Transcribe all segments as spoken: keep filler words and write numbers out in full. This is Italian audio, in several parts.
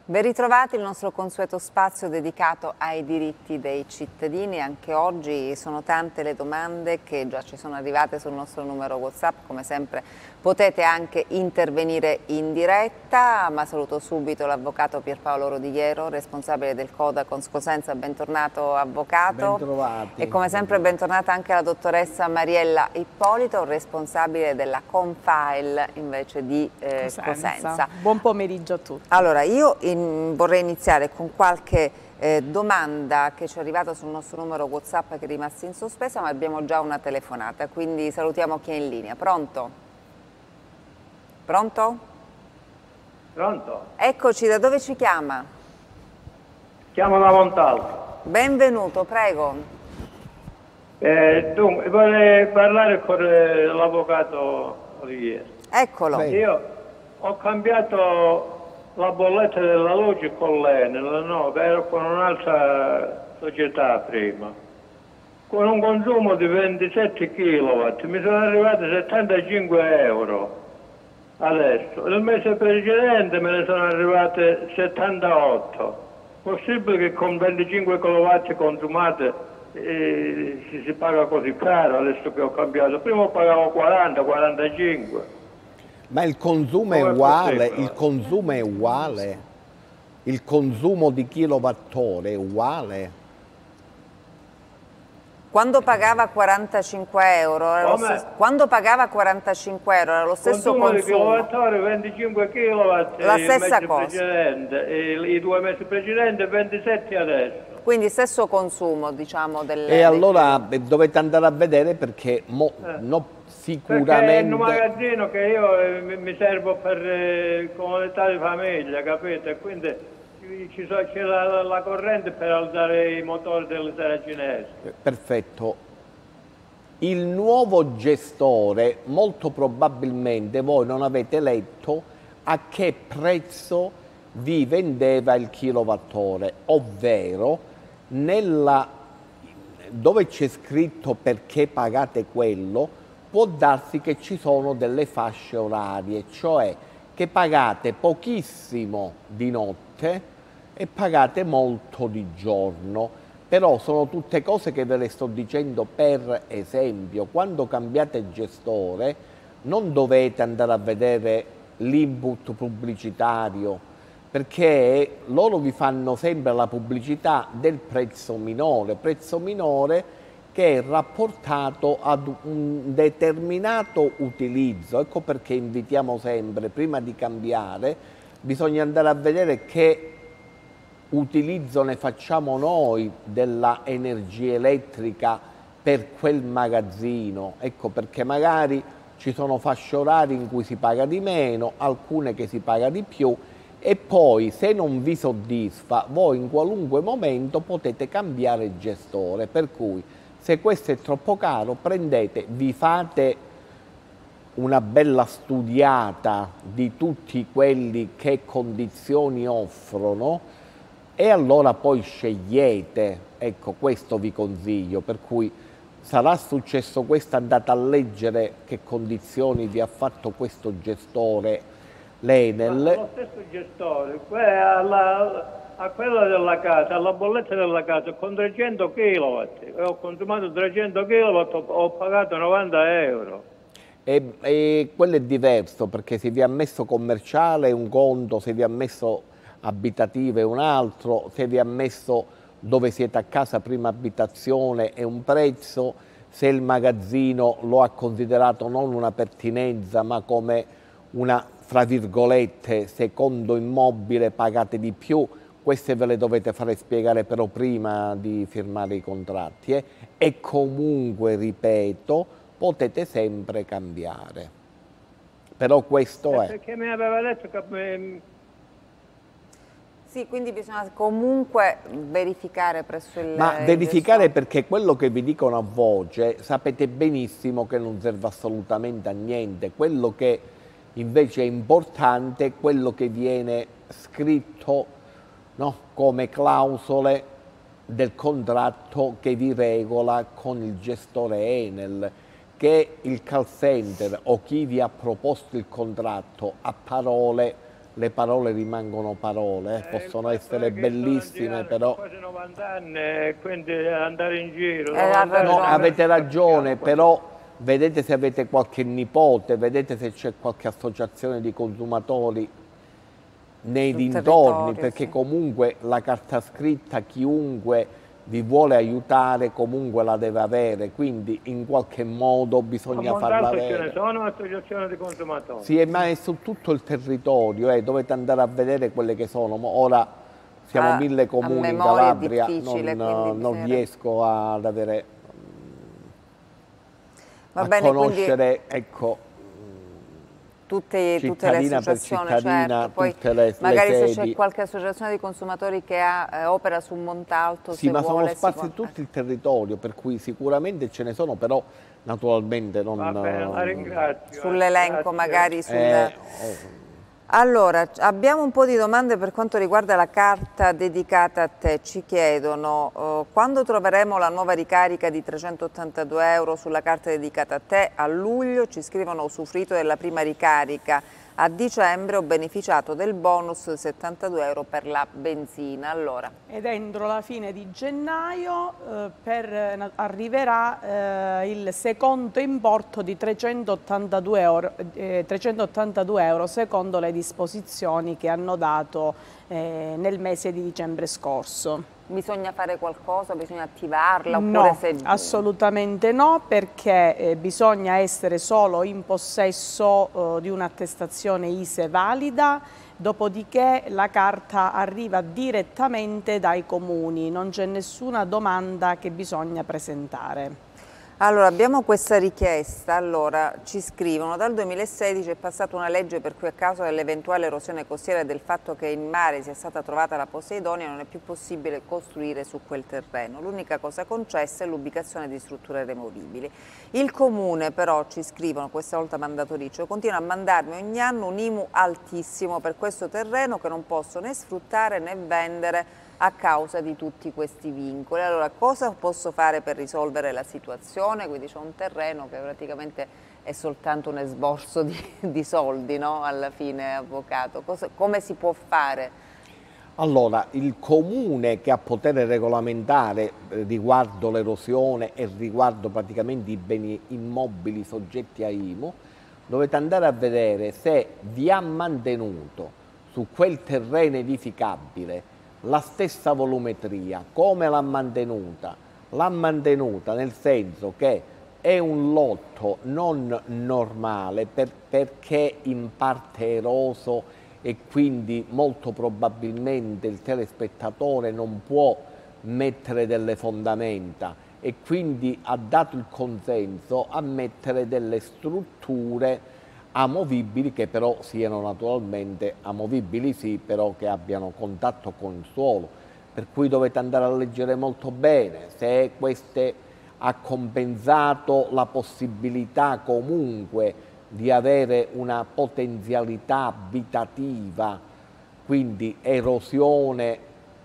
Ben ritrovati il nostro consueto spazio dedicato ai diritti dei cittadini. Anche oggi sono tante le domande che già ci sono arrivate sul nostro numero WhatsApp. Come sempre potete anche intervenire in diretta, ma saluto subito l'avvocato Pierpaolo Rodigliero, responsabile del Codacons Cosenza. Bentornato avvocato. Bentrovati. E come sempre bentornata anche la dottoressa Mariella Ippolito, responsabile della Confile invece di eh, Cosenza. Cosenza. Buon pomeriggio a tutti. Allora, io in, vorrei iniziare con qualche eh, domanda che ci è arrivata sul nostro numero WhatsApp che è rimasta in sospesa, ma abbiamo già una telefonata, quindi salutiamo chi è in linea. Pronto? Pronto? Pronto? Eccoci, da dove ci chiama? Chiamo da Montalto. Benvenuto, prego. Eh, dunque, vorrei parlare con eh, l'avvocato Olivieri. Eccolo. Prego. Io ho cambiato la bolletta della luce con l'Enel, no, ero con un'altra società prima, con un consumo di ventisette chilowatt, mi sono arrivati settantacinque euro. Adesso, il mese precedente me ne sono arrivate settantotto. Possibile che con venticinque kilowatt consumate eh, si, si paga così caro adesso che ho cambiato? Prima pagavo quaranta quarantacinque. Ma il consumo è Come è uguale, possibile? il consumo è uguale, il consumo di kilowattora è uguale. Quando pagava quarantacinque euro, era lo Come? stesso, quando pagava quarantacinque euro era lo stesso Consumo di consumo. kilowattora venticinque kilowatt La il stessa mese cosa. precedente, e i due mesi precedenti e ventisette adesso. Quindi stesso consumo, diciamo, del... E allora eh, dovete andare a vedere perché mo, Eh. no, Perché è un sicuramente... magazzino che io eh, mi, mi servo per eh, comunità di famiglia, capite? Quindi ci so- c'è la, la corrente per alzare i motori delle saracinesi. Perfetto. Il nuovo gestore, molto probabilmente voi non avete letto a che prezzo vi vendeva il kilowattora, ovvero nella, dove c'è scritto perché pagate quello, può darsi che ci sono delle fasce orarie, cioè che pagate pochissimo di notte e pagate molto di giorno. Però sono tutte cose che ve le sto dicendo. Per esempio, quando cambiate gestore non dovete andare a vedere l'input pubblicitario, perché loro vi fanno sempre la pubblicità del prezzo minore, prezzo minore che è rapportato ad un determinato utilizzo. Ecco perché invitiamo sempre, prima di cambiare, bisogna andare a vedere che utilizzo ne facciamo noi della energia elettrica per quel magazzino. Ecco perché magari ci sono fasce orarie in cui si paga di meno, alcune che si paga di più, e poi se non vi soddisfa voi in qualunque momento potete cambiare gestore, per cui se questo è troppo caro prendete, vi fate una bella studiata di tutti quelli che condizioni offrono e allora poi scegliete. Ecco, questo vi consiglio, per cui sarà successo questo, andate a leggere che condizioni vi ha fatto questo gestore, l'Enel. Ma lo stesso gestore, que- alla- a quella della casa, alla bolletta della casa, con trecento kilowatt, ho consumato trecento kilowatt, ho, ho pagato novanta euro. E, e quello è diverso, perché se vi ha messo commerciale è un conto, se vi ha messo abitativo è un altro, se vi ha messo dove siete a casa prima abitazione è un prezzo, se il magazzino lo ha considerato non una pertinenza ma come una, fra virgolette, secondo immobile, pagate di più. Queste ve le dovete fare spiegare però prima di firmare i contratti. Eh? E comunque, ripeto, potete sempre cambiare. Però questo Eh, è... Perché mi aveva detto che... ehm, Sì, quindi bisogna comunque verificare presso il... Ma il verificare, gestore. perché quello che vi dicono a voce sapete benissimo che non serve assolutamente a niente. Quello che invece è importante è quello che viene scritto, no, come clausole del contratto che vi regola con il gestore Enel, che il call center o chi vi ha proposto il contratto a parole le parole rimangono parole, eh. possono essere bellissime, però... Ho quasi novanta anni e quindi andare in giro... Eh, no, avete ragione, però vedete se avete qualche nipote, vedete se c'è qualche associazione di consumatori nei dintorni, perché sì. comunque la carta scritta chiunque vi vuole aiutare comunque la deve avere, quindi in qualche modo bisogna Ma farla ce avere. ne sono associazioni di consumatori? Sì, ma è su tutto il territorio, eh, dovete andare a vedere quelle che sono. Ora siamo a, mille comuni in Calabria, non, non riesco ad avere, Va a bene, conoscere, ecco, Tutte, tutte le associazioni, certo. Poi tutte le, magari le se c'è qualche associazione di consumatori che ha, eh, opera su Montalto, sì, se ma vuole, sono sparsi può... in tutto il territorio, per cui sicuramente ce ne sono, però naturalmente non... Va bene, la ringrazio. Sull'elenco magari... Sul... Eh, oh. Allora, abbiamo un po' di domande per quanto riguarda la carta dedicata a te. Ci chiedono uh, quando troveremo la nuova ricarica di trecentottantadue euro sulla carta dedicata a te. A luglio ci scrivono: ho usufruito della prima ricarica, a dicembre ho beneficiato del bonus settantadue euro per la benzina. Allora. Ed entro la fine di gennaio eh, per, eh, arriverà eh, il secondo importo di trecentottantadue euro, eh, trecentottantadue euro secondo le disposizioni che hanno dato eh, nel mese di dicembre scorso. Bisogna fare qualcosa? Bisogna attivarla? Oppure no, se... assolutamente no, perché eh, bisogna essere solo in possesso eh, di un'attestazione I S E E valida, dopodiché la carta arriva direttamente dai comuni, non c'è nessuna domanda che bisogna presentare. Allora, abbiamo questa richiesta. Allora, ci scrivono: dal duemilasedici è passata una legge per cui a causa dell'eventuale erosione costiera e del fatto che in mare sia stata trovata la Poseidonia non è più possibile costruire su quel terreno. L'unica cosa concessa è l'ubicazione di strutture removibili. Il comune però, ci scrivono, questa volta mandatoricio, continua a mandarmi ogni anno un I M U altissimo per questo terreno che non posso né sfruttare né vendere a causa di tutti questi vincoli. Allora, cosa posso fare per risolvere la situazione? Quindi c'è un terreno che praticamente è soltanto un esborso di, di soldi, no? Alla fine, avvocato. Cosa, come si può fare? Allora, il comune che ha potere regolamentare riguardo l'erosione e riguardo praticamente i beni immobili soggetti a I M U, dovete andare a vedere se vi ha mantenuto su quel terreno edificabile la stessa volumetria. Come l'ha mantenuta? L'ha mantenuta nel senso che è un lotto non normale per, perché in parte eroso e quindi molto probabilmente il telespettatore non può mettere delle fondamenta e quindi ha dato il consenso a mettere delle strutture amovibili che però siano naturalmente amovibili sì, però che abbiano contatto con il suolo, per cui dovete andare a leggere molto bene se queste ha compensato la possibilità comunque di avere una potenzialità abitativa, quindi erosione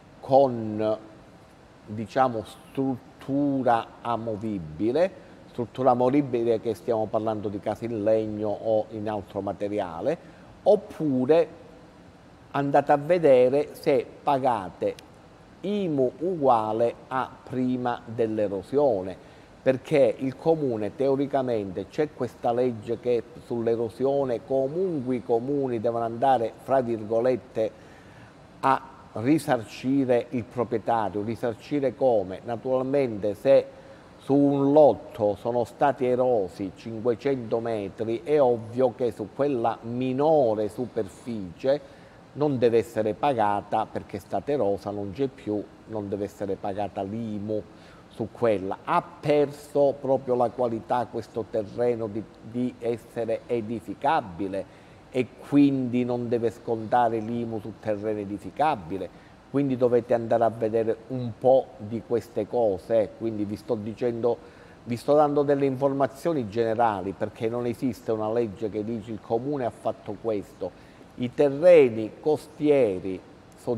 con, diciamo, struttura amovibile, struttura amovibile che stiamo parlando di case in legno o in altro materiale, oppure andate a vedere se pagate I M U uguale a prima dell'erosione, perché il comune teoricamente c'è questa legge che sull'erosione comunque i comuni devono andare, fra virgolette, a risarcire il proprietario. Risarcire come? Naturalmente se su un lotto sono stati erosi cinquecento metri, è ovvio che su quella minore superficie non deve essere pagata, perché è stata erosa, non c'è più, non deve essere pagata l'I M U su quella. Ha perso proprio la qualità questo terreno di, di essere edificabile e quindi non deve scontare l'I M U sul terreno edificabile. Quindi dovete andare a vedere un po' di queste cose, quindi vi sto dicendo, vi sto dando delle informazioni generali perché non esiste una legge che dice il comune ha fatto questo. I terreni costieri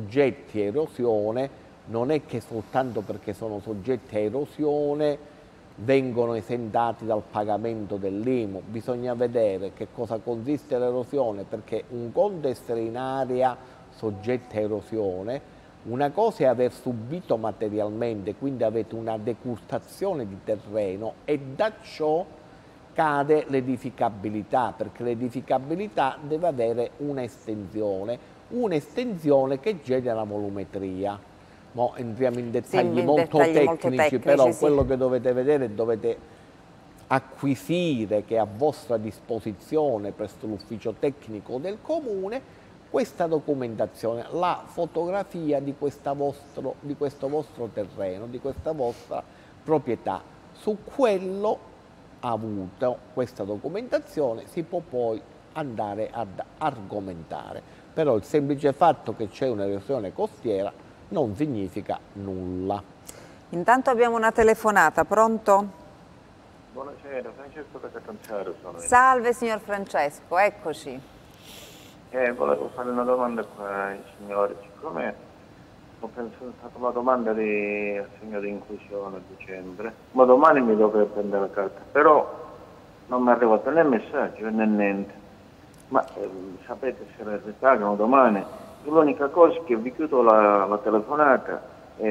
soggetti a erosione non è che soltanto perché sono soggetti a erosione vengono esentati dal pagamento dell'I M U. Bisogna vedere che cosa consiste l'erosione, perché un conto è essere in area soggetta a erosione, una cosa è aver subito materialmente, quindi avete una decurtazione di terreno e da ciò cade l'edificabilità, perché l'edificabilità deve avere un'estensione, un'estensione che genera volumetria. Mo entriamo in dettagli, sì, molto, dettagli tecnici, molto tecnici, però sì. quello che dovete vedere, dovete acquisire, che è a vostra disposizione presso l'ufficio tecnico del comune, questa documentazione, la fotografia di, questa vostro, di questo vostro terreno, di questa vostra proprietà. Su quello avuto questa documentazione si può poi andare ad argomentare. Però il semplice fatto che c'è un'erosione costiera non significa nulla. Intanto abbiamo una telefonata, pronto? Buonasera, Francesco da Catanzaro sono io. Salve signor Francesco, eccoci. Eh, volevo fare una domanda qua ai signori, siccome ho pensato alla domanda di assegno di inclusione a dicembre, ma domani mi dovrei prendere la carta, però non mi è arrivato né messaggio né niente. Ma eh, sapete se le ripagano domani? L'unica cosa è che vi chiudo la, la telefonata e,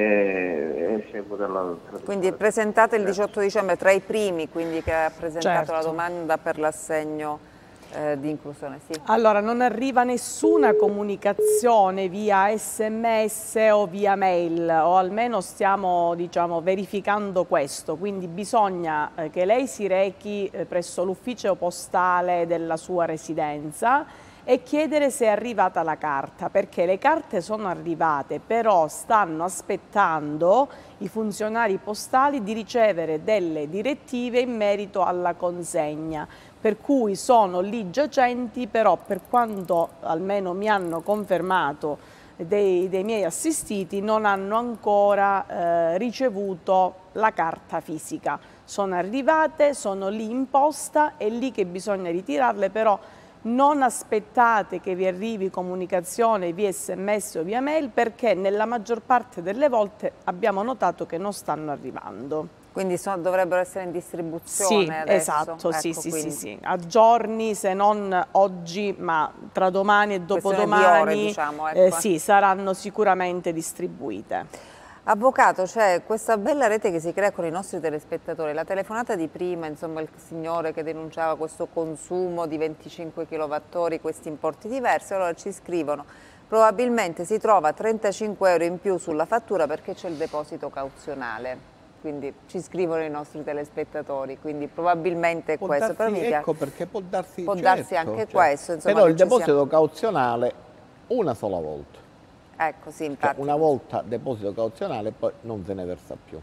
e seguo dalla telefonata. Quindi presentate il diciotto dicembre tra i primi, quindi che ha presentato Certo. la domanda per l'assegno eh, di inclusione, sì. Allora, non arriva nessuna comunicazione via sms o via mail, o almeno stiamo, diciamo, verificando questo, quindi bisogna eh, che lei si rechi eh, presso l'ufficio postale della sua residenza e chiedere se è arrivata la carta, perché le carte sono arrivate, però stanno aspettando i funzionari postali di ricevere delle direttive in merito alla consegna, per cui sono lì giacenti, però per quanto almeno mi hanno confermato dei, dei miei assistiti, non hanno ancora eh, ricevuto la carta fisica. Sono arrivate, sono lì in posta, è lì che bisogna ritirarle, però non aspettate che vi arrivi comunicazione via sms o via mail, perché nella maggior parte delle volte abbiamo notato che non stanno arrivando. Quindi sono, dovrebbero essere in distribuzione Sì, adesso? esatto, Ecco, sì, sì, quindi. sì, sì, a giorni, se non oggi, ma tra domani e dopodomani, Questione di ore, diciamo, ecco. eh, sì, saranno sicuramente distribuite. Avvocato, c'è questa bella rete che si crea con i nostri telespettatori, la telefonata di prima, insomma il signore che denunciava questo consumo di venticinque chilowattora, questi importi diversi, allora ci scrivono, probabilmente si trova trentacinque euro in più sulla fattura perché c'è il deposito cauzionale. Quindi ci scrivono i nostri telespettatori, quindi probabilmente è Può questo. darsi, Però mi piace. ecco perché può darsi, può certo, darsi anche certo. questo. Insomma, Però il che ci deposito sia- cauzionale una sola volta. Ecco, sì, Cioè, infatti. una volta deposito cauzionale e poi non se ne versa più.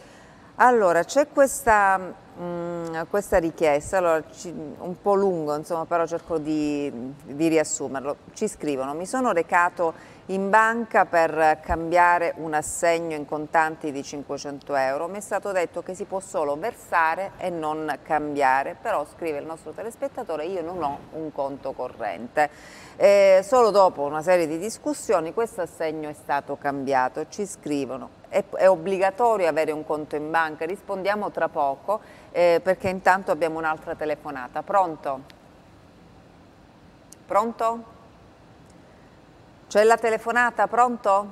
Allora, c'è questa, mh, questa richiesta, allora, ci- un po' lungo, insomma, però cerco di, di riassumerlo. Ci scrivono, mi sono recato in banca per cambiare un assegno in contanti di cinquecento euro, mi è stato detto che si può solo versare e non cambiare, però scrive il nostro telespettatore, io non ho un conto corrente. Eh, solo dopo una serie di discussioni questo assegno è stato cambiato. Ci scrivono, è, è obbligatorio avere un conto in banca? Rispondiamo tra poco eh, perché intanto abbiamo un'altra telefonata. Pronto? Pronto? C'è la telefonata, pronto?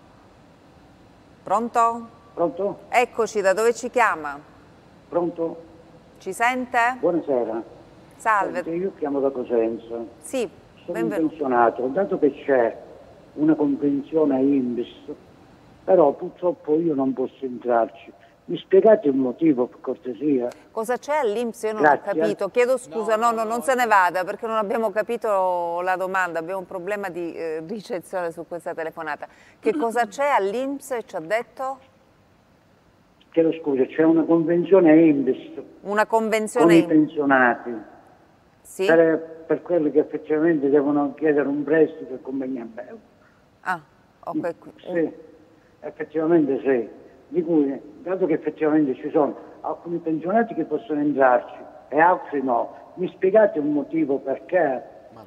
Pronto? Pronto? Eccoci, da dove ci chiama? Pronto? Ci sente? Buonasera. Salve. Senti, io chiamo da Cosenza. Sì, Sono benvenuto. un pensionato, dato che c'è una convenzione a I N P S, però purtroppo io non posso entrarci. Mi spiegate un motivo, per cortesia? Cosa c'è all'I N P S? Io non Grazie. ho capito. Chiedo scusa, no, no, no, non se ne vada perché non abbiamo capito la domanda, abbiamo un problema di eh, ricezione su questa telefonata. Che cosa c'è all'I N P S? Ci ha detto? Chiedo scusa, c'è una convenzione a I N P S Una con convenzione i in... pensionati Sì? per, per quelli che effettivamente devono chiedere un prestito e compagnia bella. Ah, ok. qui- Sì, effettivamente sì. Di cui, dato che effettivamente ci sono alcuni pensionati che possono entrarci e altri no, mi spiegate un motivo perché?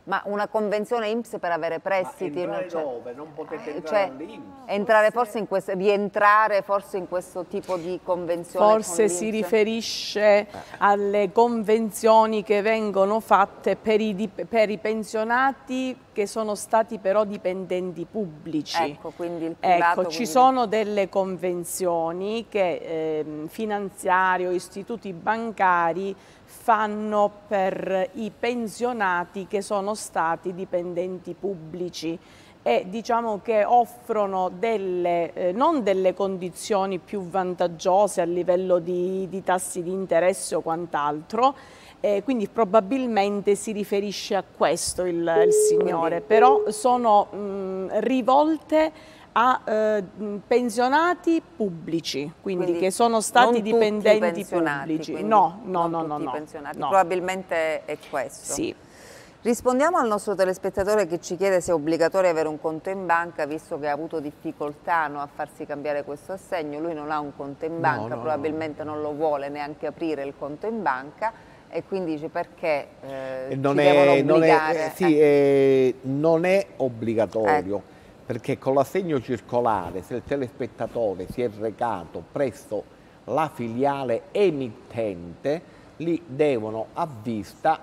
Ma una convenzione I N P S per avere prestiti? Ma entrare cioè, dove? Non potete entrare cioè, all'I N P S? entrare forse in questo, rientrare forse in questo tipo di convenzione? Forse si riferisce alle convenzioni che vengono fatte per i, per i pensionati che sono stati però dipendenti pubblici. Ecco, quindi il privato, ecco, quindi... ci sono delle convenzioni che eh, finanziari o istituti bancari fanno per i pensionati che sono stati dipendenti pubblici e diciamo che offrono delle, eh, non delle condizioni più vantaggiose a livello di, di tassi di interesse o quant'altro, eh, quindi probabilmente si riferisce a questo il, il signore, però sono mh, rivolte a eh, pensionati pubblici, quindi, quindi che sono stati dipendenti pubblici. No, no, no, no, no, pensionati. no. Probabilmente è questo. Sì. Rispondiamo al nostro telespettatore che ci chiede se è obbligatorio avere un conto in banca, visto che ha avuto difficoltà, no, a farsi cambiare questo assegno. Lui non ha un conto in banca, no, no, probabilmente no. non lo vuole neanche aprire il conto in banca e quindi dice perché eh, non ci è, devono obbligare. Non è, sì, eh, non è obbligatorio. Ecco. Perché con l'assegno circolare, se il telespettatore si è recato presso la filiale emittente, lì devono a vista,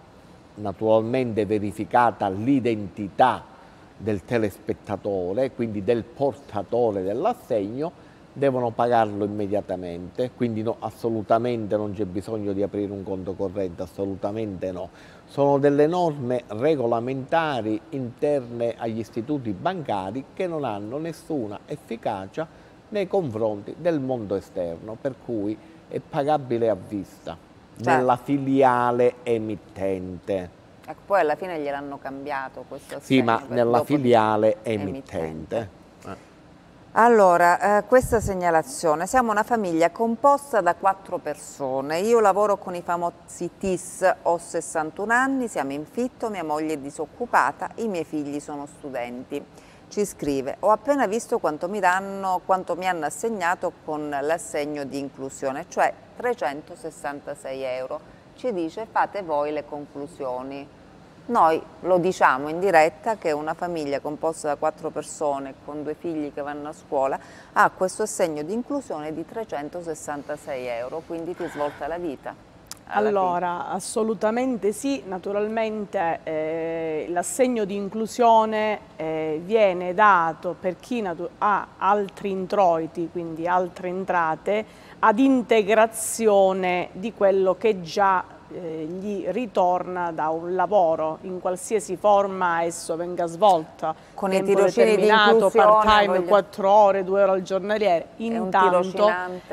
naturalmente verificata l'identità del telespettatore, quindi del portatore dell'assegno, devono pagarlo immediatamente, quindi no, assolutamente non c'è bisogno di aprire un conto corrente, assolutamente no. Sono delle norme regolamentari interne agli istituti bancari che non hanno nessuna efficacia nei confronti del mondo esterno, per cui è pagabile a vista, certo, nella filiale emittente. Ecco, poi alla fine gliel'hanno cambiato questo assegno. Sì, ma nella filiale emittente. emittente. Allora, eh, questa segnalazione, siamo una famiglia composta da quattro persone, io lavoro con i famosi T I S, ho sessantuno anni, siamo in fitto, mia moglie è disoccupata, i miei figli sono studenti. Ci scrive, ho appena visto quanto mi danno, quanto mi hanno assegnato con l'assegno di inclusione, cioè trecentosessantasei euro. Ci dice fate voi le conclusioni. Noi lo diciamo in diretta che una famiglia composta da quattro persone con due figli che vanno a scuola ha questo assegno di inclusione di trecentosessantasei euro, quindi ti svolta la vita. Allora, fine. Assolutamente sì, naturalmente eh, l'assegno di inclusione eh, viene dato per chi ha altri introiti, quindi altre entrate, ad integrazione di quello che già Eh, gli ritorna da un lavoro in qualsiasi forma esso venga svolto, con tempo i tirocini determinato, di part-time, voglio... quattro ore, due ore al giornaliere, intanto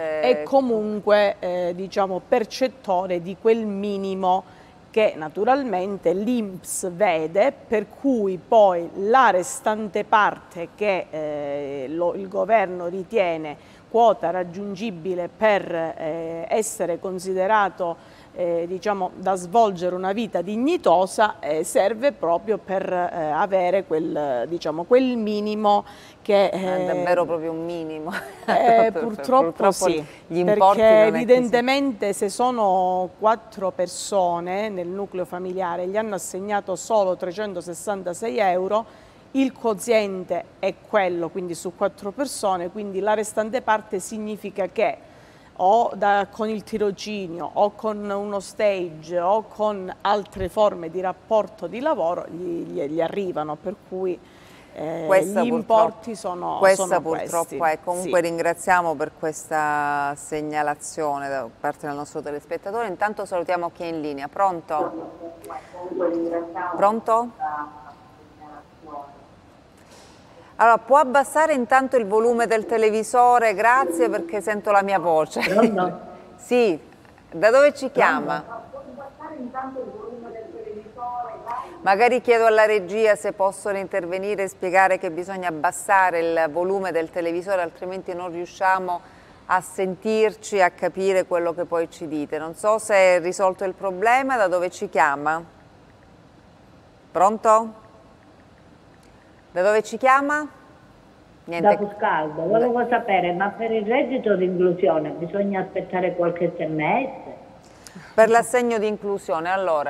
è comunque eh, diciamo, percettore di quel minimo che naturalmente l'I N P S vede, per cui poi la restante parte che eh, lo, il governo ritiene quota raggiungibile per eh, essere considerato Eh, diciamo, da svolgere una vita dignitosa, eh, serve proprio per eh, avere quel, diciamo, quel minimo che è eh, davvero proprio un minimo. Eh, purtroppo, purtroppo sì, gli importi perché evidentemente se sono quattro persone nel nucleo familiare gli hanno assegnato solo trecentosessantasei euro, il quoziente è quello, quindi su quattro persone, quindi la restante parte significa che o da, con il tirocinio o con uno stage o con altre forme di rapporto di lavoro gli, gli, gli arrivano, per cui eh, gli importi sono, questa sono purtroppo questi. È. Comunque sì. Ringraziamo per questa segnalazione da parte del nostro telespettatore. Intanto salutiamo chi è in linea. Pronto? Pronto? Allora, può abbassare intanto il volume del televisore, grazie, perché sento la mia voce. Pronto? Sì, da dove ci chiama? Può abbassare intanto il volume del televisore, grazie. Magari chiedo alla regia se possono intervenire e spiegare che bisogna abbassare il volume del televisore, altrimenti non riusciamo a sentirci, a capire quello che poi ci dite. Non so se è risolto il problema, da dove ci chiama? Pronto? Da dove ci chiama? Niente. Da Fuscaldo. Volevo sapere, ma per il reddito di inclusione bisogna aspettare qualche S M S? Per l'assegno di inclusione, allora,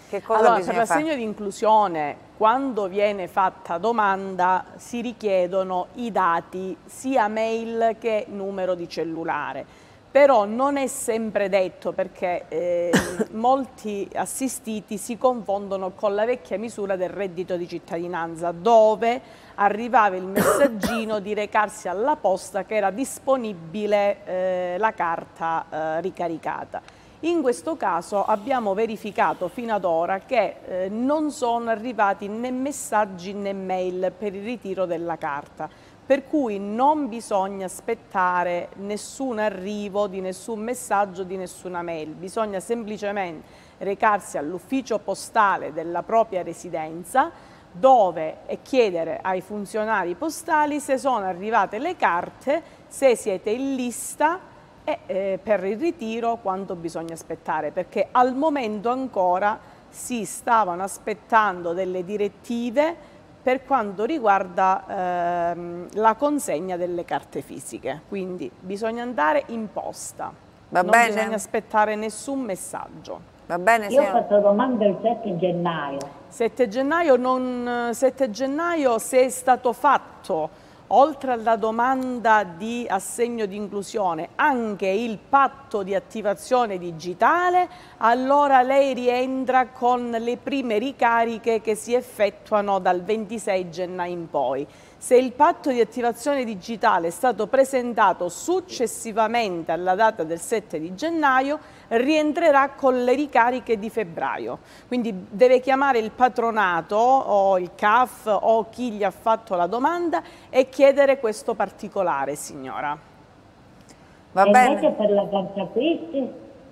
Che cosa allora, bisogna per fare? l'assegno di inclusione, quando viene fatta domanda, si richiedono i dati sia mail che numero di cellulare. Però non è sempre detto, perché eh, molti assistiti si confondono con la vecchia misura del reddito di cittadinanza, dove arrivava il messaggino di recarsi alla posta che era disponibile eh, la carta eh, ricaricata. In questo caso abbiamo verificato fino ad ora che eh, non sono arrivati né messaggi né mail per il ritiro della carta, per cui non bisogna aspettare nessun arrivo di nessun messaggio, di nessuna mail. Bisogna semplicemente recarsi all'ufficio postale della propria residenza, dove e chiedere ai funzionari postali se sono arrivate le carte, se siete in lista e eh, per il ritiro quanto bisogna aspettare, perché al momento ancora si stavano aspettando delle direttive per quanto riguarda ehm, la consegna delle carte fisiche, quindi bisogna andare in posta, Va non bene? bisogna aspettare nessun messaggio. Va bene, Io ho signora? fatto domanda il sette gennaio. sette gennaio, non, sette gennaio se è stato fatto, oltre alla domanda di assegno di inclusione, anche il patto di attivazione digitale, allora lei rientra con le prime ricariche che si effettuano dal ventisei gennaio in poi. Se il patto di attivazione digitale è stato presentato successivamente alla data del sette di gennaio, rientrerà con le ricariche di febbraio. Quindi deve chiamare il patronato o il C A F o chi gli ha fatto la domanda e chiedere questo particolare, signora. Va e bene? invece per la carta acquisti?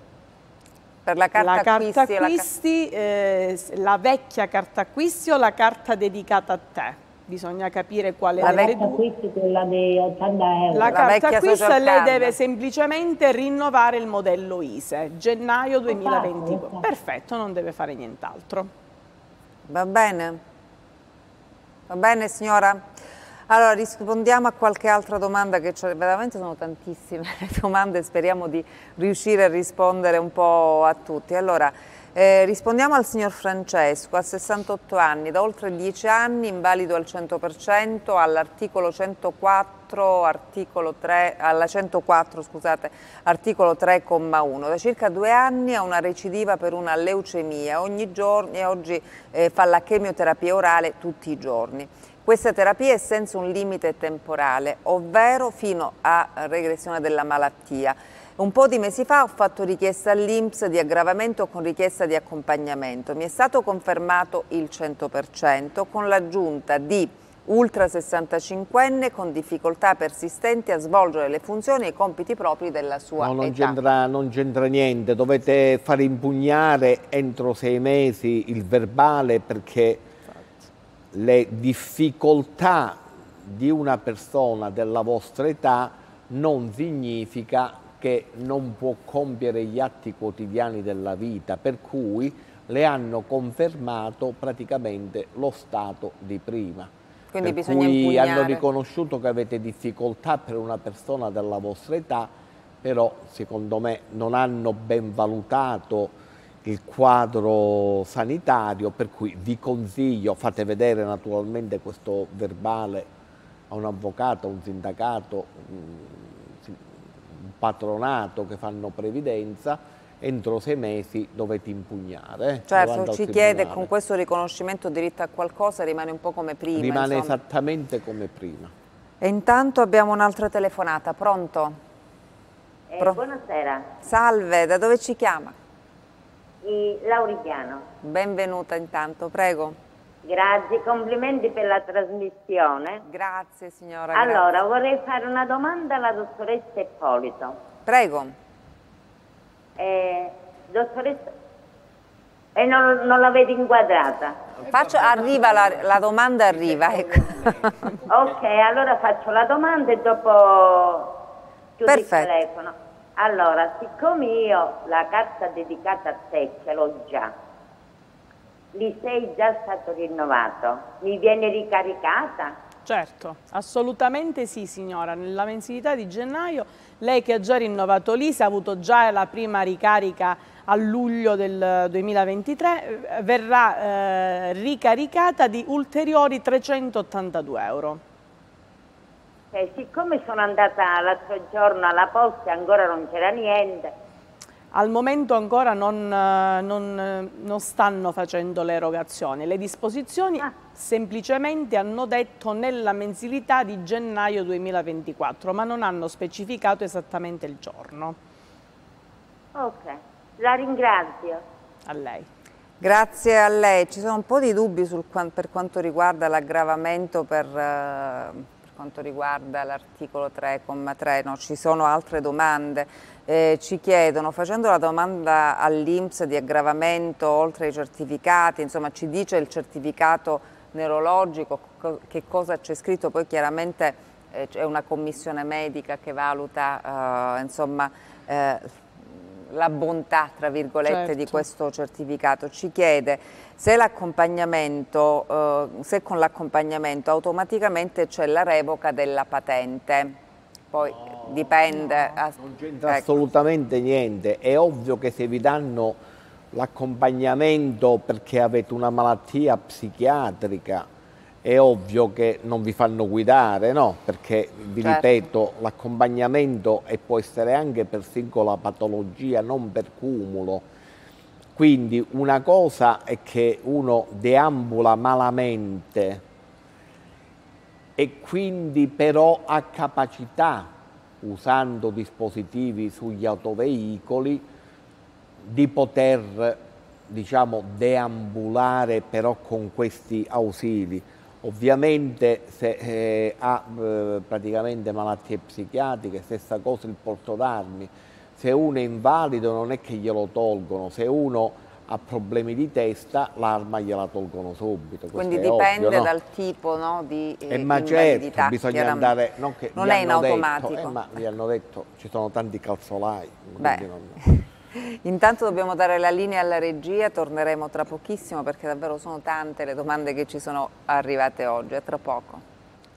Per la carta La carta acquisti, e la ca- acquisti, eh, la vecchia carta acquisti o la carta dedicata a te? Bisogna capire quale La delle La carta due. acquisti, quella di ottanta euro. La La carta vecchia acquista social lei card. deve semplicemente rinnovare il modello I S E E, gennaio fatto, duemilaventidue. l'ho fatto. Perfetto, non deve fare nient'altro. Va bene? Va bene, signora? Allora, rispondiamo a qualche altra domanda, che c'è, veramente sono tantissime le domande, speriamo di riuscire a rispondere un po' a tutti. Allora, eh, rispondiamo al signor Francesco, ha sessantotto anni, da oltre dieci anni, invalido al cento per cento, all'articolo centoquattro, articolo tre, alla centoquattro, scusate, articolo tre, comma uno. Da circa due anni ha una recidiva per una leucemia, ogni giorno e oggi eh, fa la chemioterapia orale tutti i giorni. Questa terapia è senza un limite temporale, ovvero fino a regressione della malattia. Un po' di mesi fa ho fatto richiesta all'I N P S di aggravamento con richiesta di accompagnamento. Mi è stato confermato il cento per cento con l'aggiunta di ultra sessantacinquenne con difficoltà persistenti a svolgere le funzioni e i compiti propri della sua No, non età. c'entra, non c'entra niente, dovete fare impugnare entro sei mesi il verbale, perché le difficoltà di una persona della vostra età non significa che non può compiere gli atti quotidiani della vita, per cui le hanno confermato praticamente lo stato di prima. Quindi per bisogna cui impugnare. hanno riconosciuto che avete difficoltà per una persona della vostra età, però secondo me non hanno ben valutato il quadro sanitario, per cui vi consiglio, fate vedere naturalmente questo verbale a un avvocato, a un sindacato, un patronato che fanno previdenza. Entro sei mesi dovete impugnare. Certo, ci chiede, con questo riconoscimento diritto a qualcosa rimane un po' come prima. Rimane insomma. esattamente come prima. E intanto abbiamo un'altra telefonata, pronto? Eh, Pro- buonasera, Salve, da dove ci chiama? I Laurichiano. Benvenuta intanto, prego. Grazie, complimenti per la trasmissione. Grazie signora. Allora, grazie. vorrei fare una domanda alla dottoressa Ippolito. Prego. Eh, dottoressa, e non, non l'avete inquadrata? Faccio, arriva la, la domanda, arriva. Ecco. Ok, allora faccio la domanda e dopo chiudo il Perfetto. telefono. Allora, siccome io la carta dedicata a te ce l'ho già, l'I S E E è già stato rinnovato, mi viene ricaricata? Certo, assolutamente sì signora, nella mensilità di gennaio lei che ha già rinnovato l'I S E E ha avuto già la prima ricarica a luglio del duemilaventitré, verrà eh, ricaricata di ulteriori trecentottantadue euro. Eh, siccome sono andata l'altro giorno alla posta e ancora non c'era niente. Al momento ancora non, non, non stanno facendo le erogazioni. Le disposizioni ah. semplicemente hanno detto nella mensilità di gennaio duemilaventiquattro, ma non hanno specificato esattamente il giorno. Ok, la ringrazio. A lei. Grazie a lei. Ci sono un po' di dubbi sul, per quanto riguarda l'aggravamento per... Uh... quanto riguarda l'articolo tre comma tre, no, ci sono altre domande, eh, ci chiedono, facendo la domanda all'I N P S di aggravamento oltre ai certificati, insomma ci dice il certificato neurologico, co che cosa c'è scritto, poi chiaramente eh, c'è una commissione medica che valuta eh, insomma, eh, la bontà, tra virgolette, certo. di questo certificato. Ci chiede se l'accompagnamento, eh, se con l'accompagnamento automaticamente c'è la revoca della patente. Poi no, dipende. No, non c'entra ecco. assolutamente niente. È ovvio che se vi danno l'accompagnamento perché avete una malattia psichiatrica, è ovvio che non vi fanno guidare, no? Perché, vi certo. ripeto, l'accompagnamento può essere anche per singola patologia, non per cumulo. Quindi una cosa è che uno deambula malamente e quindi però ha capacità, usando dispositivi sugli autoveicoli, di poter, diciamo, deambulare però con questi ausili. Ovviamente se eh, ha eh, praticamente malattie psichiatriche, stessa cosa il porto d'armi. Se uno è invalido non è che glielo tolgono, se uno ha problemi di testa l'arma gliela tolgono subito. Quindi Questo dipende è ovvio, no? dal tipo no, di eh, eh, ma invalidità. Certo, bisogna andare, non, che non è in automatico. Detto, eh, ma vi hanno detto ci sono tanti calzolai. Beh. Non... Intanto dobbiamo dare la linea alla regia, torneremo tra pochissimo perché davvero sono tante le domande che ci sono arrivate oggi. A tra poco.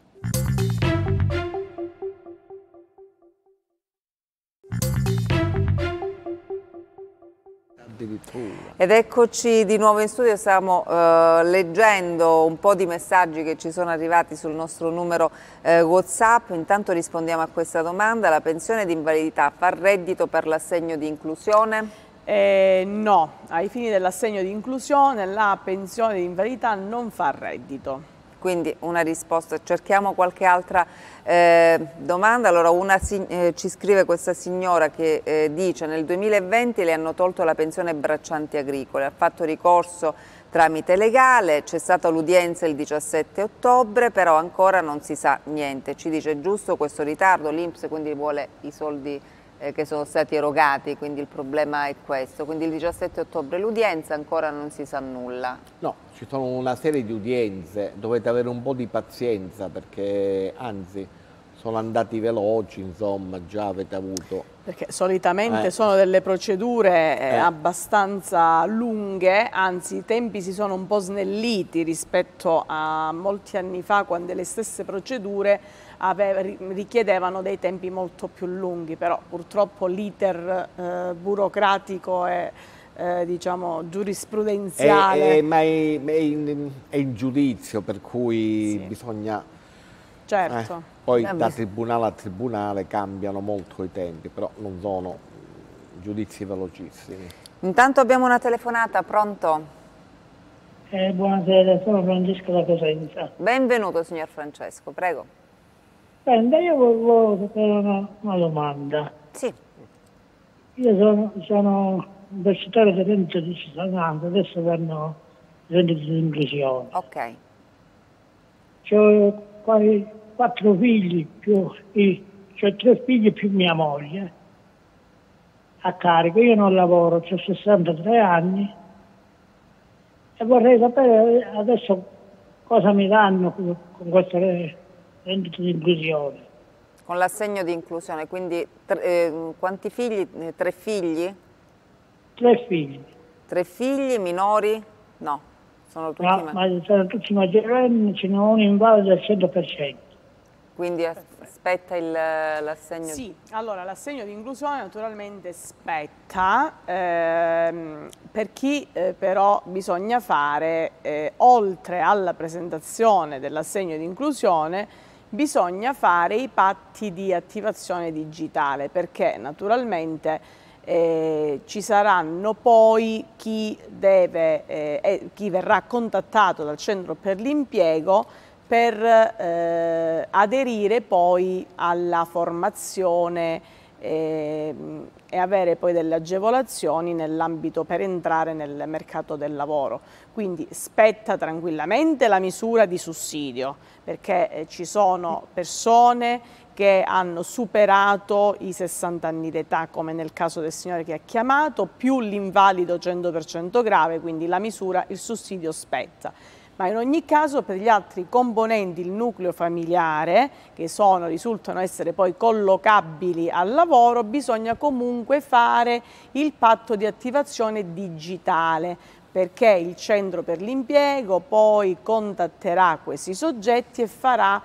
Ed eccoci di nuovo in studio, stiamo eh, leggendo un po' di messaggi che ci sono arrivati sul nostro numero eh, WhatsApp. Intanto rispondiamo a questa domanda: la pensione di invalidità fa reddito per l'assegno di inclusione? Eh, no, ai fini dell'assegno di inclusione la pensione di invalidità non fa reddito. Quindi una risposta, cerchiamo qualche altra eh, domanda. Allora una, eh, ci scrive questa signora che eh, dice nel duemilaventi le hanno tolto la pensione braccianti agricole, ha fatto ricorso tramite legale, c'è stata l'udienza il diciassette ottobre, però ancora non si sa niente. Ci dice giusto questo ritardo, l'I N P S quindi vuole i soldi eh, che sono stati erogati, quindi il problema è questo. Quindi il diciassette ottobre l'udienza, ancora non si sa nulla. No. Ci sono una serie di udienze, dovete avere un po' di pazienza perché anzi sono andati veloci, insomma già avete avuto... Perché solitamente eh. sono delle procedure eh, abbastanza lunghe, anzi i tempi si sono un po' snelliti rispetto a molti anni fa quando le stesse procedure aveva, richiedevano dei tempi molto più lunghi, però purtroppo l'iter eh, burocratico è... Eh, diciamo giurisprudenziale. È, è, ma è, è, in, è in giudizio, per cui sì. bisogna... Certo. Eh, poi eh, da tribunale a tribunale cambiano molto i tempi, però non sono giudizi velocissimi. Intanto abbiamo una telefonata, pronto? Eh, buonasera, sono Francesco da Cosenza. Benvenuto signor Francesco, prego. Senta, io volevo sapere una, una domanda. Sì. Io sono... sono universitario di reddito di cittadinanza, adesso vanno reddito di inclusione. Ok. Ho quattro figli, più ho tre figli più mia moglie a carico. Io non lavoro, ho sessantatré anni e vorrei sapere adesso cosa mi danno con, con questo reddito di inclusione. Con l'assegno di inclusione, quindi eh, quanti figli? Tre figli? Tre figli. Tre figli minori? No, sono tutti, no, ma sono tutti maggiorenni, ce n'è uno invalido al cento per cento. Quindi aspetta l'assegno? Sì, allora l'assegno di inclusione naturalmente spetta, ehm, per chi eh, però bisogna fare, eh, oltre alla presentazione dell'assegno di inclusione, bisogna fare i patti di attivazione digitale, perché naturalmente eh, ci saranno poi chi, deve, eh, chi verrà contattato dal centro per l'impiego per eh, aderire poi alla formazione eh, e avere poi delle agevolazioni nell'ambito per entrare nel mercato del lavoro. Quindi spetta tranquillamente la misura di sussidio, perché eh, ci sono persone che hanno superato i sessanta anni d'età, come nel caso del signore che ha chiamato, più l'invalido cento per cento grave, quindi la misura, il sussidio spetta. Ma in ogni caso per gli altri componenti il nucleo familiare, che sono, risultano essere poi collocabili al lavoro, bisogna comunque fare il patto di attivazione digitale, perché il centro per l'impiego poi contatterà questi soggetti e farà,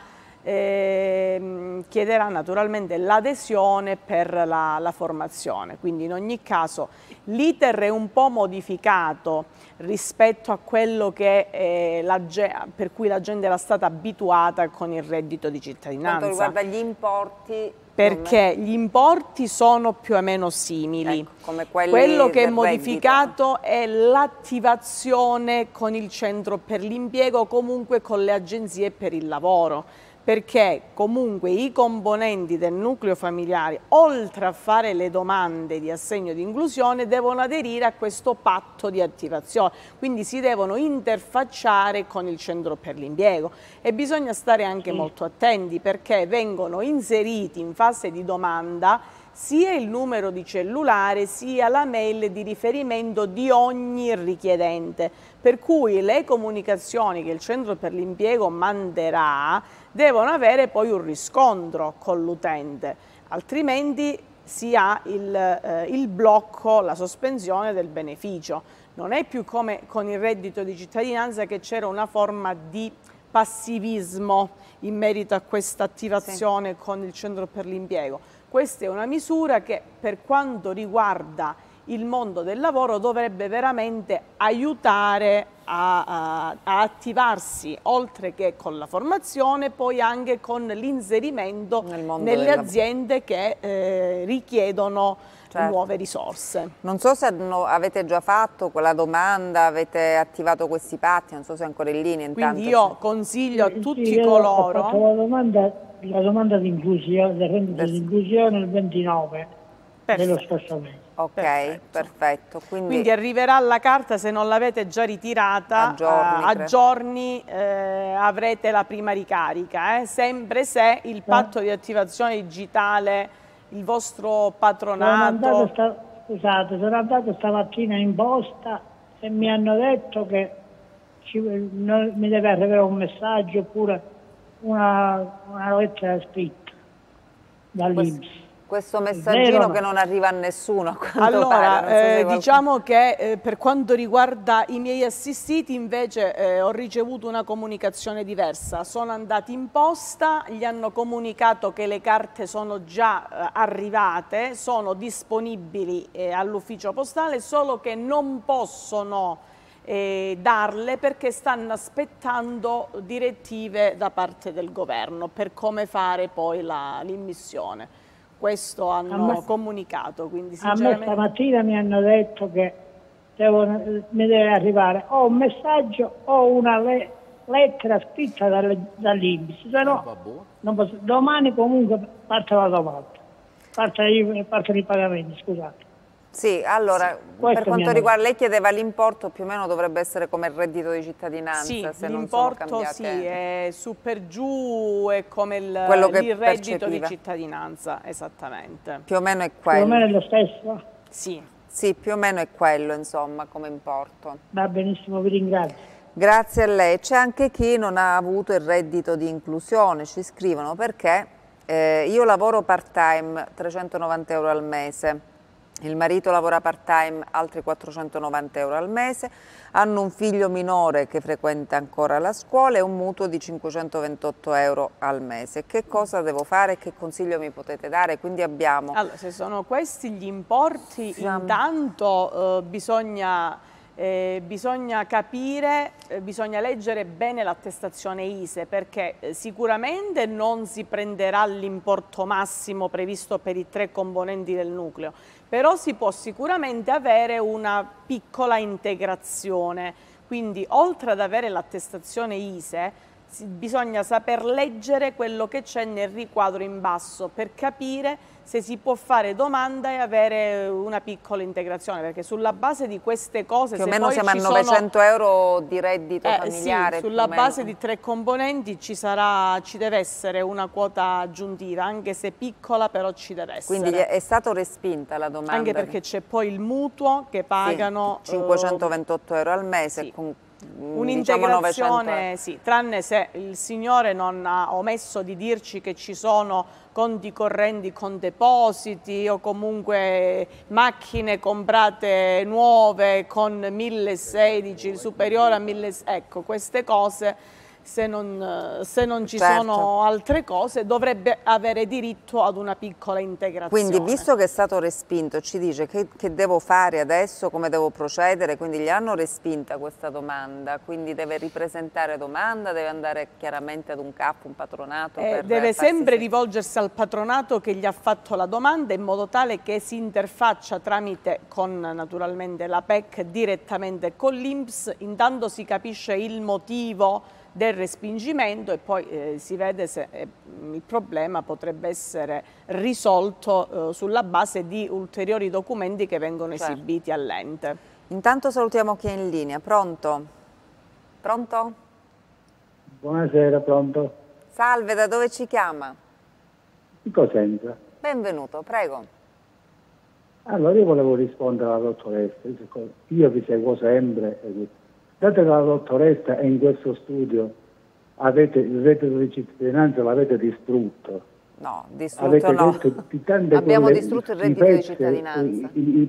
eh, chiederà naturalmente l'adesione per la, la formazione. Quindi in ogni caso l'iter è un po' modificato rispetto a quello che eh, la, per cui la gente era stata abituata con il reddito di cittadinanza. Quanto riguarda gli importi? Perché gli importi sono più o meno simili. Ecco, come quelli Quello che è del modificato è l'attivazione con il centro per l'impiego, comunque con le agenzie per il lavoro, perché comunque i componenti del nucleo familiare, oltre a fare le domande di assegno di inclusione, devono aderire a questo patto di attivazione, quindi si devono interfacciare con il centro per l'impiego e bisogna stare anche sì. molto attenti, perché vengono inseriti in fase di domanda sia il numero di cellulare sia la mail di riferimento di ogni richiedente, per cui le comunicazioni che il centro per l'impiego manderà devono avere poi un riscontro con l'utente, altrimenti si ha il, eh, il blocco, la sospensione del beneficio. Non è più come con il reddito di cittadinanza, che c'era una forma di passivismo in merito a questa attivazione sì. con il centro per l'impiego. Questa è una misura che per quanto riguarda il mondo del lavoro dovrebbe veramente aiutare a, a, a attivarsi, oltre che con la formazione, poi anche con l'inserimento Nel nelle aziende che eh, richiedono certo. nuove risorse. Non so se avete già fatto quella domanda, avete attivato questi patti, non so se è ancora in linea. Quindi io consiglio a tutti sì, coloro... Ho fatto la domanda, la domanda di inclusione, del reddito di inclusione il ventinove Perfetto. dello scorso mese. Ok, perfetto. perfetto. Quindi... Quindi arriverà la carta, se non l'avete già ritirata, a giorni, a, a giorni eh, avrete la prima ricarica, eh? sempre se il patto di attivazione digitale, il vostro patronato... Sono andato sta... Scusate, sono andato stamattina in posta e mi hanno detto che ci... no, mi deve arrivare un messaggio oppure una, una lettera scritta dall'I N P S. Questo messaggino che non arriva a nessuno. Allora, pare, so eh, qualcuno... diciamo che eh, per quanto riguarda i miei assistiti invece eh, ho ricevuto una comunicazione diversa. Sono andati in posta, gli hanno comunicato che le carte sono già eh, arrivate, sono disponibili eh, all'ufficio postale, solo che non possono eh, darle perché stanno aspettando direttive da parte del governo per come fare poi l'immissione. Questo hanno me, comunicato, quindi sinceramente... A me stamattina mi hanno detto che devono, mi deve arrivare o un messaggio o una le, lettera scritta dall'I N P S, se no non posso, domani comunque parte la domanda, parte, parte i pagamenti, scusate. Sì, allora, sì, per quanto riguarda, lei chiedeva l'importo, più o meno dovrebbe essere come il reddito di cittadinanza, sì, se non sono cambiate. Sì, è su per giù, è come il, il reddito di cittadinanza, esattamente. Più o meno è quello. Più o meno è lo stesso? Sì. Sì, più o meno è quello, insomma, come importo. Va benissimo, vi ringrazio. Grazie a lei. C'è anche chi non ha avuto il reddito di inclusione, ci scrivono perché eh, io lavoro part-time, trecentonovanta euro al mese. Il marito lavora part-time, altri quattrocentonovanta euro al mese, hanno un figlio minore che frequenta ancora la scuola e un mutuo di cinquecentoventotto euro al mese. Che cosa devo fare? Che consiglio mi potete dare? Quindi abbiamo... Allora, se sono questi gli importi, Siamo... intanto eh, bisogna, eh, bisogna capire, eh, bisogna leggere bene l'attestazione I S E, perché eh, sicuramente non si prenderà l'importo massimo previsto per i tre componenti del nucleo, però si può sicuramente avere una piccola integrazione, quindi oltre ad avere l'attestazione I S E bisogna saper leggere quello che c'è nel riquadro in basso per capire se si può fare domanda e avere una piccola integrazione, perché sulla base di queste cose... Più o meno siamo a novecento euro di reddito eh, familiare. Sì, sulla base di tre componenti ci, sarà, ci deve essere una quota aggiuntiva, anche se piccola, però ci deve essere. Quindi è stata respinta la domanda? Anche perché c'è poi il mutuo che pagano... Sì, cinquecentoventotto euro al mese, sì. con Un'integrazione, diciamo sì, tranne se il signore non ha omesso di dirci che ci sono conti correnti con depositi o comunque macchine comprate nuove con millesedici, superiore a millesedici, ecco, queste cose. Se non, se non ci certo. sono altre cose dovrebbe avere diritto ad una piccola integrazione. Quindi visto che è stato respinto ci dice che, che devo fare adesso, come devo procedere, quindi gli hanno respinta questa domanda, quindi deve ripresentare domanda, deve andare chiaramente ad un C A P, un patronato? Eh, per deve sempre se... rivolgersi al patronato che gli ha fatto la domanda in modo tale che si interfaccia tramite con naturalmente la P E C direttamente con l'I N P S, intanto si capisce il motivo del respingimento e poi eh, si vede se eh, il problema potrebbe essere risolto eh, sulla base di ulteriori documenti che vengono certo. esibiti all'ente. Intanto salutiamo chi è in linea. Pronto? Pronto? Buonasera, pronto? Salve, da dove ci chiama? Di Cosenza. Benvenuto, prego. Allora io volevo rispondere alla dottoressa, io vi seguo sempre. Dato che la dottoressa è in questo studio, avete il reddito di cittadinanza, l'avete distrutto. No, distrutto avete no. Detto di tante Abbiamo cose, distrutto il reddito di cittadinanza.